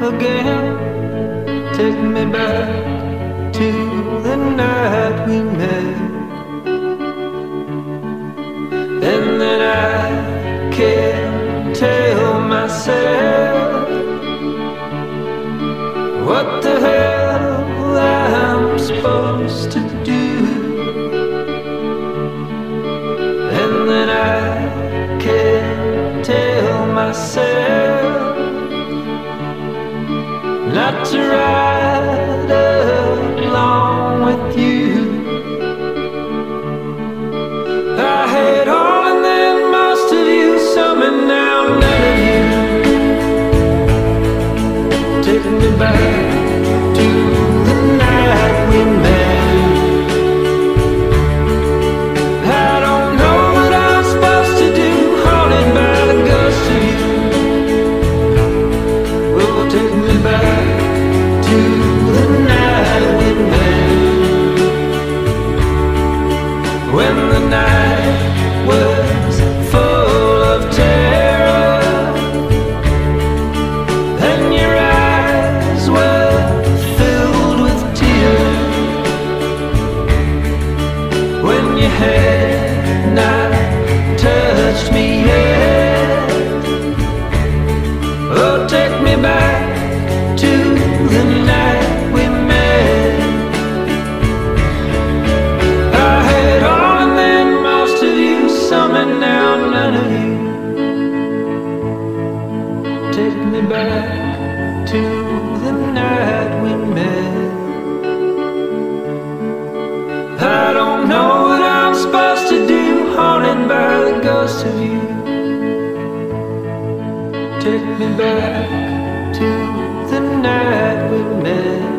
again. Take me back to the night we met. And then I can't tell myself what the hell I'm supposed to do. And then I can't tell myself not to ride along with you. I had all and then most of you, some and now none of you. Take me back to the night we met. I don't know what I'm supposed to do, haunted by the ghost of you. Well, take me back to the night we met. When the night was full of terror and your eyes were filled with tears. When you had not touched me yet. Oh, take me back to the night we met. I had all and then most of you, some and now none of you. Take me back to the night we met. I don't know what I'm supposed to do, haunted by the ghost of you. Take me back to the night we met.